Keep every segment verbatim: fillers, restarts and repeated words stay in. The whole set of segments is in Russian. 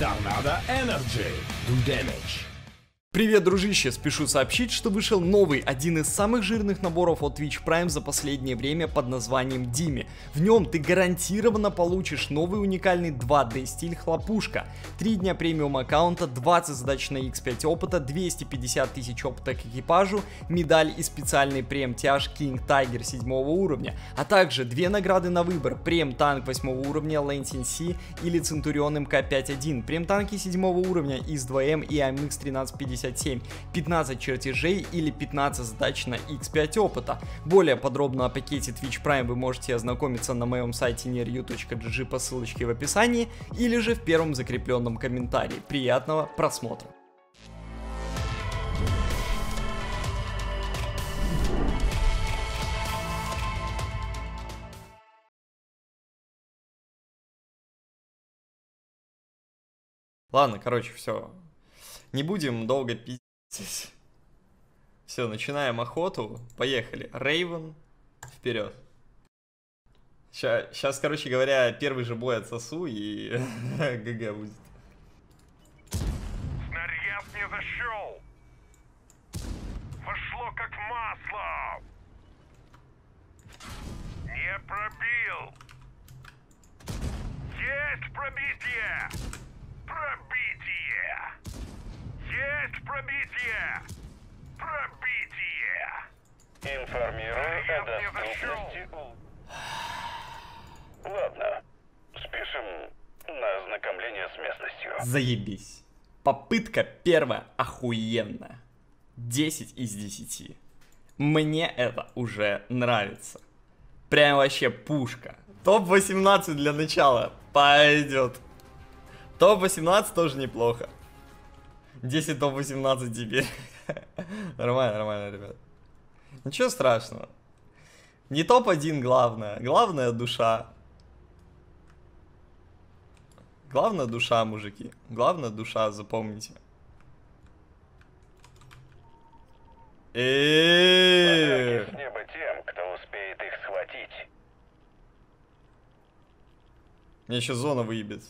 Торнадо Энерджи. Do damage. Привет, дружище! Спешу сообщить, что вышел новый, один из самых жирных наборов от Twitch Prime за последнее время под названием Диме. В нем ты гарантированно получишь новый уникальный два дэ стиль Хлопушка, три дня премиум аккаунта, двадцать задач на икс пять опыта, двести пятьдесят тысяч опыта к экипажу, медаль и специальный прем-тяж King Tiger седьмого уровня, а также две награды на выбор: прем-танк восьмого уровня Lancing Sea или Центурион эм ка пять один, прем-танки седьмого уровня ИС два эм и эй эм икс тринадцать пятьдесят семь, пятнадцать чертежей или пятнадцать задач на икс пять опыта. Более подробно о пакете Twitch Prime вы можете ознакомиться на моем сайте нерю точка джи джи по ссылочке в описании или же в первом закрепленном комментарии. Приятного просмотра! Ладно, короче, все. Не будем долго пиздить. Все, начинаем охоту. Поехали. Рейвен, вперед. Сейчас, короче говоря, первый же бой отсосу и ГГ будет. Снаряд не зашел. Вошло как масло. Не пробил. Есть пробитие. Пробитие. Есть пробитие. Пробитие. Информирую о доступности у... Ладно, спешим на ознакомление с местностью. Заебись. Попытка первая охуенная. десять из десяти. Мне это уже нравится. Прям вообще пушка. топ восемнадцать для начала. Пойдет. топ восемнадцать тоже неплохо. десять топ восемнадцать теперь. Нормально, нормально, ребят. Ничего страшного. Не топ один главное. Главное душа. Главное душа, мужики. Главное душа, запомните. Эээ. С неба тем, кто успеет их схватить. Мне еще зона выебет.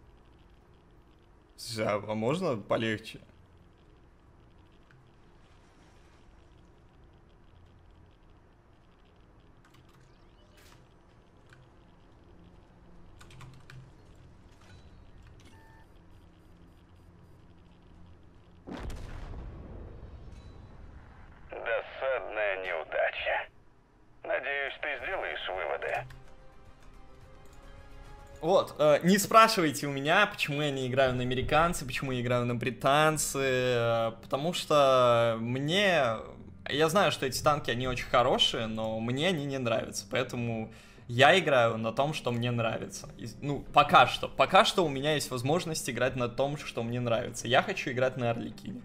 Слушай, а можно полегче? Досадная неудача. Надеюсь, ты сделаешь выводы. Вот, э, не спрашивайте у меня, почему я не играю на американцы, почему я играю на британцы, э, потому что мне... Я знаю, что эти танки, они очень хорошие, но мне они не нравятся, поэтому я играю на том, что мне нравится. И, ну, пока что. Пока что у меня есть возможность играть на том, что мне нравится. Я хочу играть на Орликине.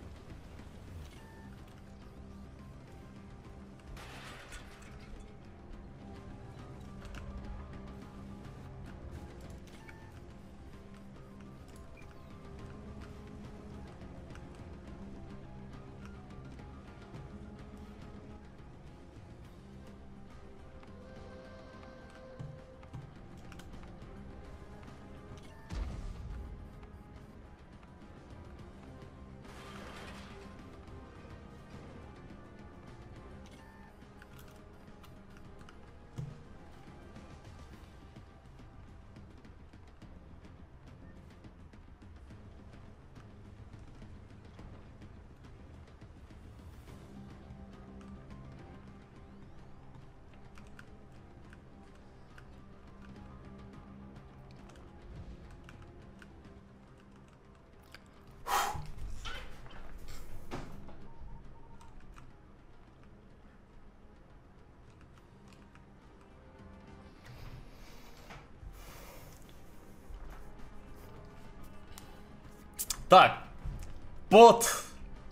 Так, пот.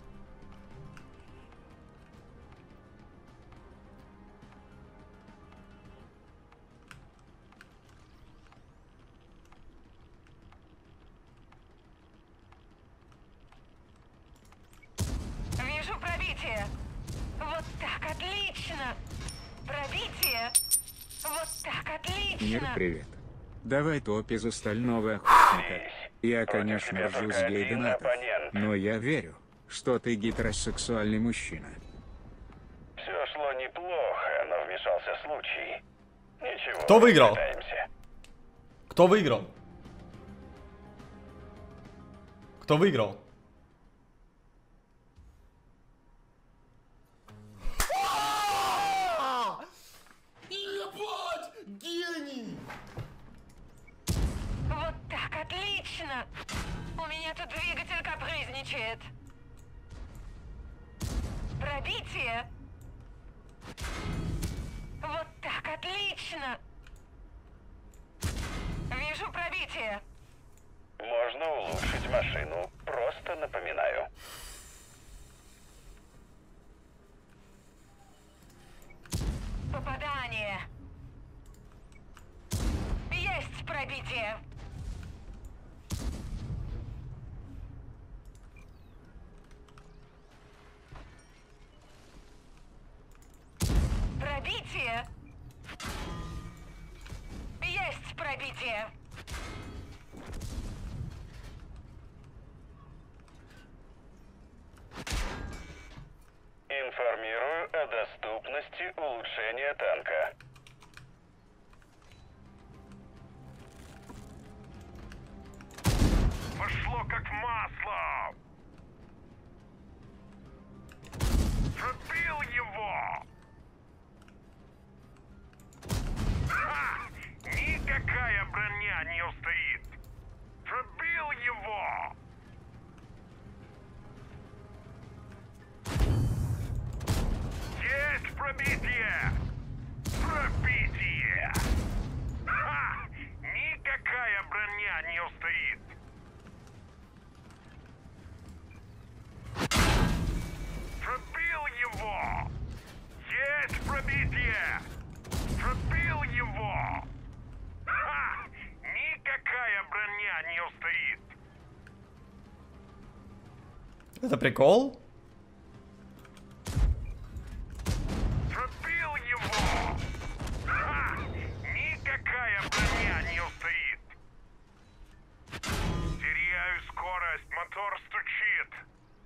Вижу пробитие. Вот так, отлично. Пробитие. Вот так, отлично. Мир, привет. Давай топ из остального охотника. Я, Против конечно, тебя ржу только с один гей-донатов, оппонент. но я верю, что ты гетеросексуальный мужчина. Все шло неплохо, но вмешался случай. Ничего, Кто выиграл? пытаемся. Кто выиграл? Кто выиграл? Ебать! Гений! Вот так, отлично! У меня тут двигатель капризничает. Пробитие! Вот так, отлично! Вижу пробитие. Можно улучшить машину, просто напоминаю. Попадание. Есть пробитие. Пробитие. Есть пробитие. Информирую о доступности улучшения танка. Пошло как масло! Пробил его! Ха! Никакая броня не устоит! Пробил его! Есть пробитие! Пробитие! Ха! Никакая броня не устоит! Пробил его! Есть пробитие! Пробил его! Ха! Никакая броня не устоит! Это прикол? Пробил его! Ха! Никакая броня не устоит! Теряю скорость, мотор стучит!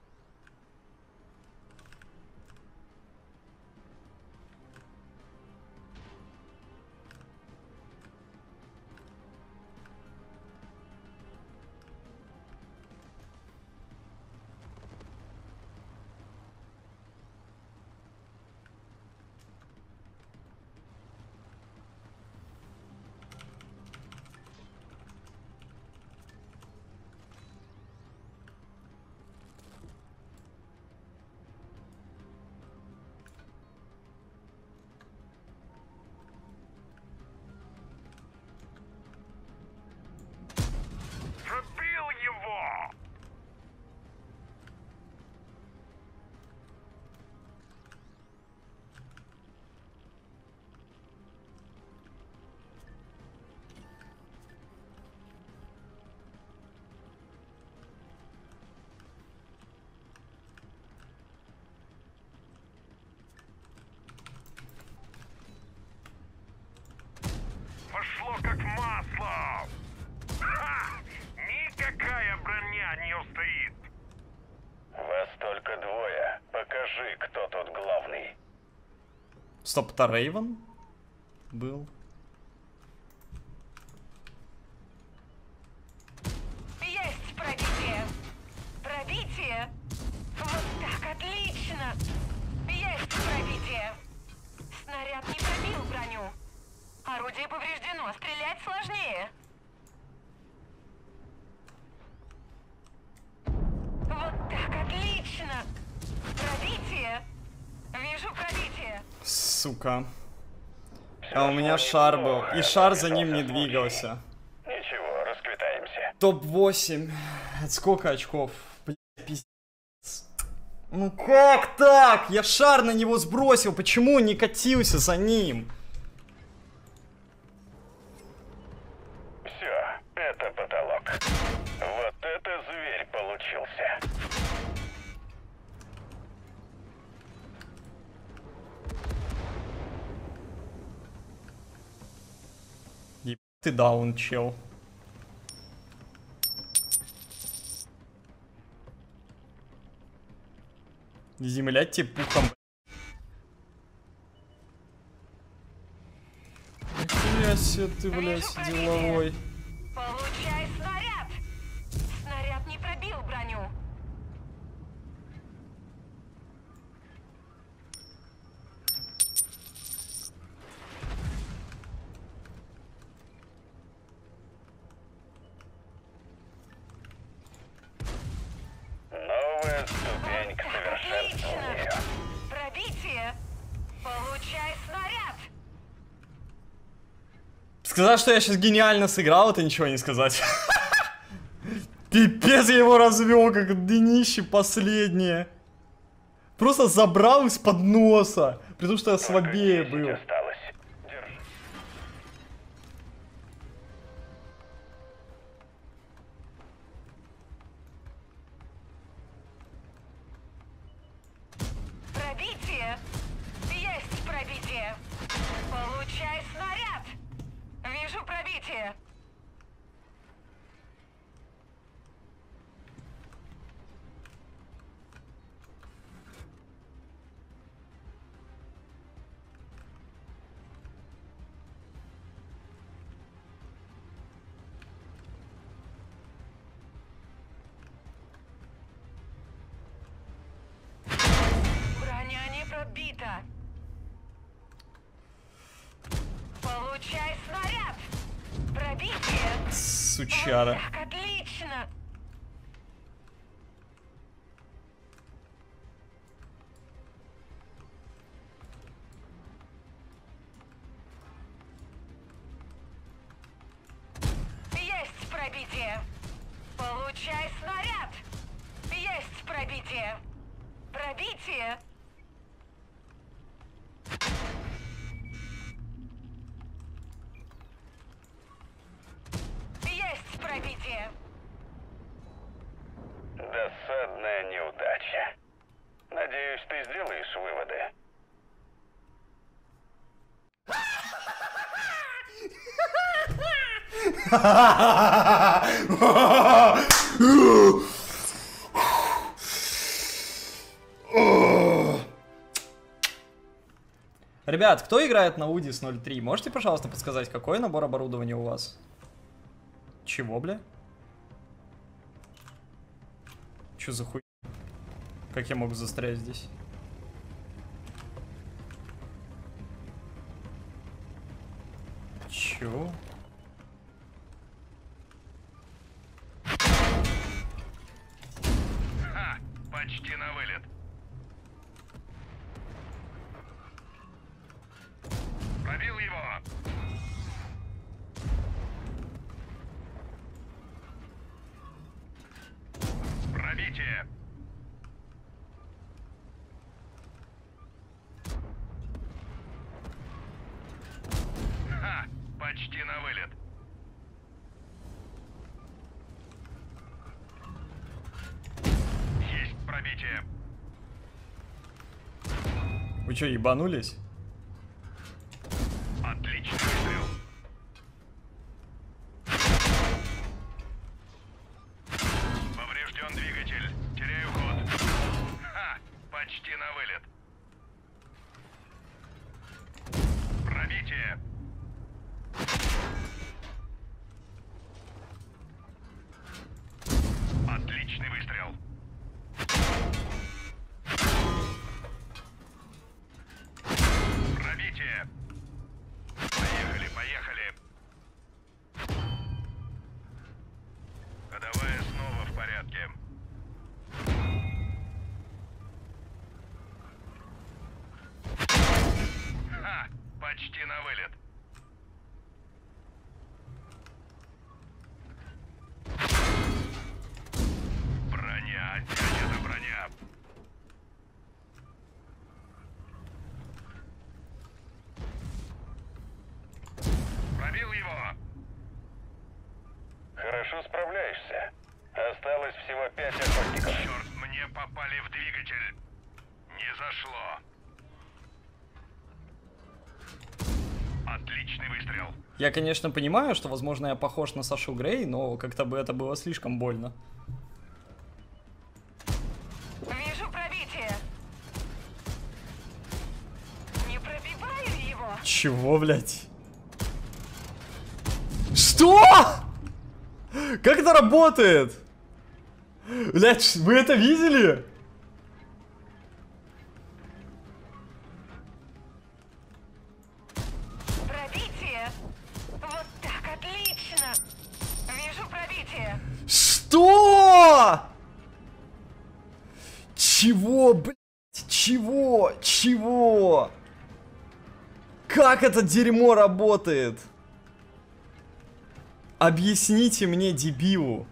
Пробил его! Пошло как масло! Ха! Никакая броня не устоит! Вас только двое. Покажи, кто тут главный. Стоп, это Рейвен был? Есть пробитие. Пробитие. Вот так, отлично. Есть пробитие. Снаряд не пробил броню. Орудие повреждено. Стрелять сложнее. Вот так, отлично. Пробитие. Вижу пробитие. Сука. А у меня шар был. И шар за ним не двигался. Ничего, расквитаемся. топ восемь. Это сколько очков? Блядь, пиздец. Ну как так? Я шар на него сбросил. Почему он не катился за ним? Все, это потолок. Вот это зверь получился. Еб ты даун, чел. Землять тебе пухом. Нихуя себе ты, блядь, деловой. Получай снаряд! Снаряд не пробил броню. Новая ступень к совершенствованию. Отлично! Пробитие! Получай снаряд! Сказать, что я сейчас гениально сыграл, это ничего не сказать. Пипец, я его развел, как днище последнее. Просто забрал из-под носа. При том, что я слабее был. Осталось. Держи. Пробитие! Есть пробитие! Получай снаряд! Вижу пробитие! Броня не пробита! Получай снаряд! Пробитие! Сучара. Так, отлично! Есть пробитие! Получай снаряд! Есть пробитие! Пробитие! Есть пробитие! Досадная неудача. Надеюсь, ты сделаешь выводы. Ребят, кто играет на Удис ноль три? Можете, пожалуйста, подсказать, какой набор оборудования у вас? Чего, бля? Чё за хуй? Как я мог застрять здесь? Чё? Ха! Почти на вылет. Пробил его. Пробитие. Ха! Почти на вылет. Есть пробитие. Вы чё, ебанулись? Отличный выстрел. Поврежден двигатель. Теряю ход. Ха! Почти на вылет. Пробитие. Отличный выстрел. Пробитие. Поехали, поехали. Ходовая снова в порядке. Ха! Почти на вылет. Броня, опять эта броня. Пробил его. Хорошо справляешься. Осталось всего пять охотников. Черт, мне попали в двигатель. Не зашло. Отличный выстрел. Я, конечно, понимаю, что, возможно, я похож на Сашу Грей, но как-то бы это было слишком больно. Вижу пробитие! Чего, блядь? Что? Как это работает? Блядь, вы это видели? Пробитие. Вот так, отлично. Вижу пробитие. Что? Чего, блядь? Чего? Чего? Как это дерьмо работает? Объясните мне, дебилу.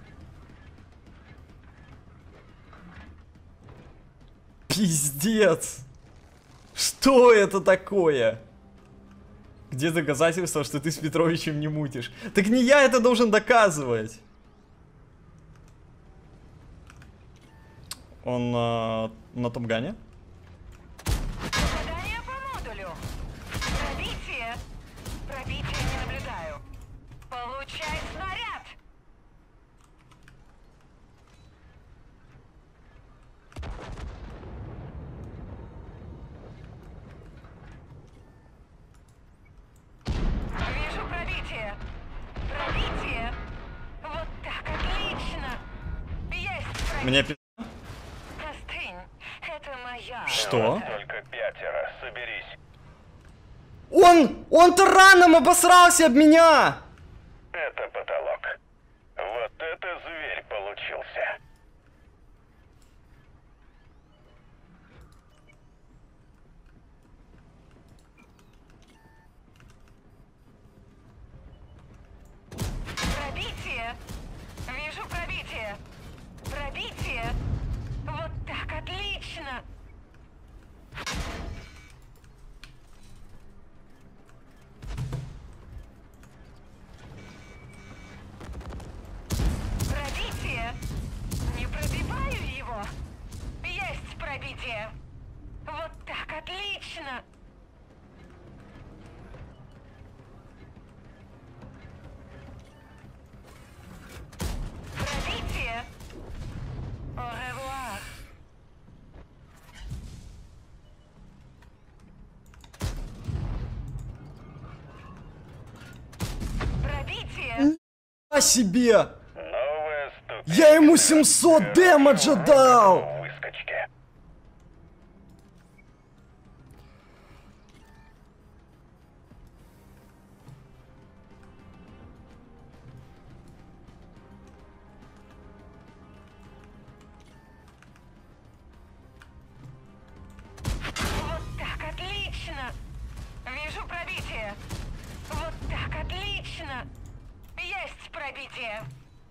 Пиздец. Что это такое? Где доказательства, что ты с Петровичем не мутишь? Так не я это должен доказывать. Он э, на Топгане? Задание по модулю. Пробитие. Пробитие не наблюдаю. Получай снаряд. Вижу пробитие. Пробитие. Вот так, отлично. Есть пробитие. Мне пи... Остынь. Это моя. Что? Только пятеро, соберись. Он! Он тараном обосрался об меня! Это потолок. Вот это зверь получился. Пробитие. Вижу пробитие. Пробитие. Вот так, отлично. Пробитие. Не пробиваю его. Есть пробитие. Вот так, отлично. Пробитие. Au revoir. Пробитие. О себе! Новая ступень. Я ему семьсот дэмэджа дал! В выскочке. Вот так, отлично. Вижу пробитие. Вот так, отлично. Есть пробитие.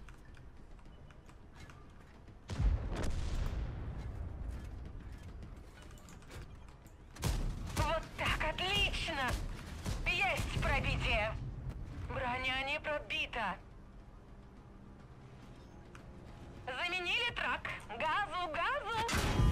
Вот так, отлично. Есть пробитие. Броня не пробита. Заменили трак. Газу, газу.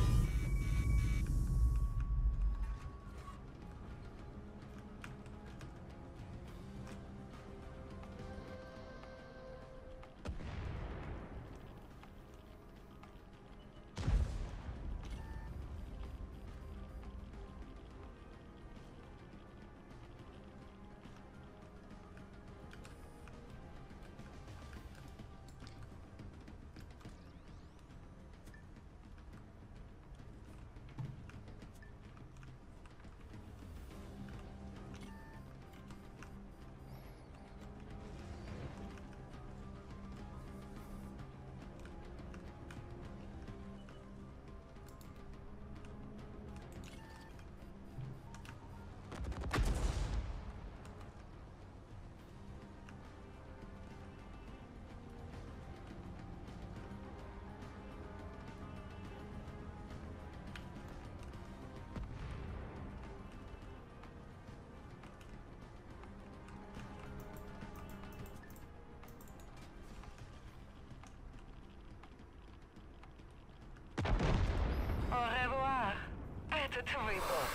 Au revoir. Этот выбор.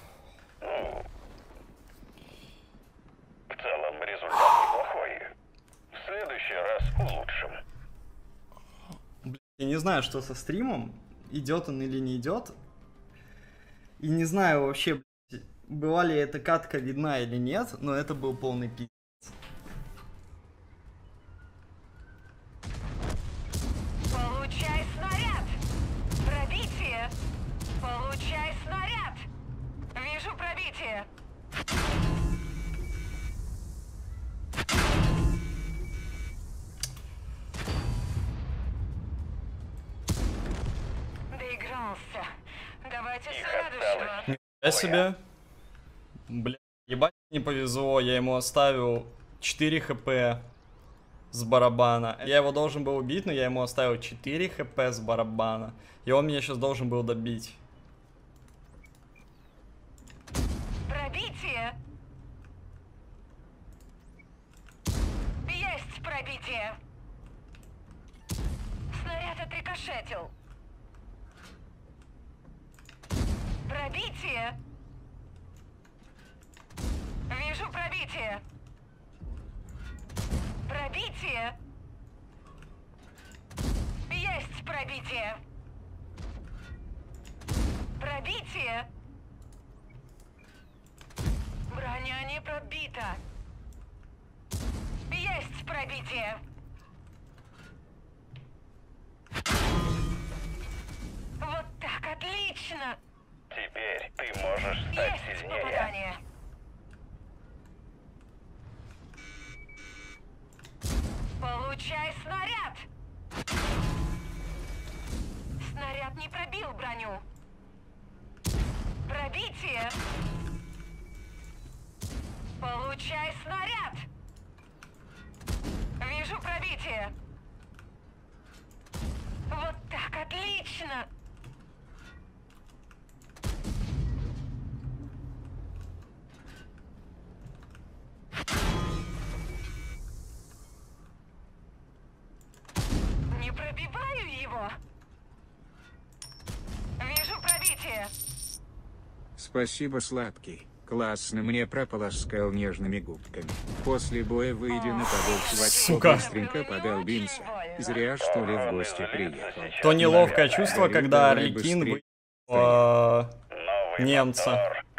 В целом результат неплохой. В следующий раз улучшим. Я не знаю, что со стримом, идет он или не идет. И не знаю вообще, была ли эта катка видна или нет, но это был полный пи***. Получай снаряд! Пробитие! Получай снаряд! Вижу пробитие! Доигрался. Давайте Их следующего. осталось. Я себе... Бля, ебать не повезло, я ему оставил четыре хп с барабана. Я его должен был убить, но я ему оставил четыре хп с барабана. И он меня сейчас должен был добить. Пробитие! Есть пробитие! Снаряд отрикошетил. Пробитие! Вижу пробитие! Пробитие! Есть пробитие! Пробитие! Броня не пробита! Есть пробитие! Вот так, отлично! Теперь ты можешь стать Есть сильнее. попадание! Получай снаряд! Снаряд не пробил броню. Пробитие! Получай снаряд! Вижу пробитие! Вот так, отлично! Не пробиваю его! Вижу пробитие! Спасибо, сладкий. Классно мне прополоскал нежными губками. После боя выйдя на побольше Сука. быстренько подолбимся. Зря, что ли, в гости приехал. То неловкое чувство, Говорит, когда давай Арлекин быстрее. вы... э, Новый немца. мотор.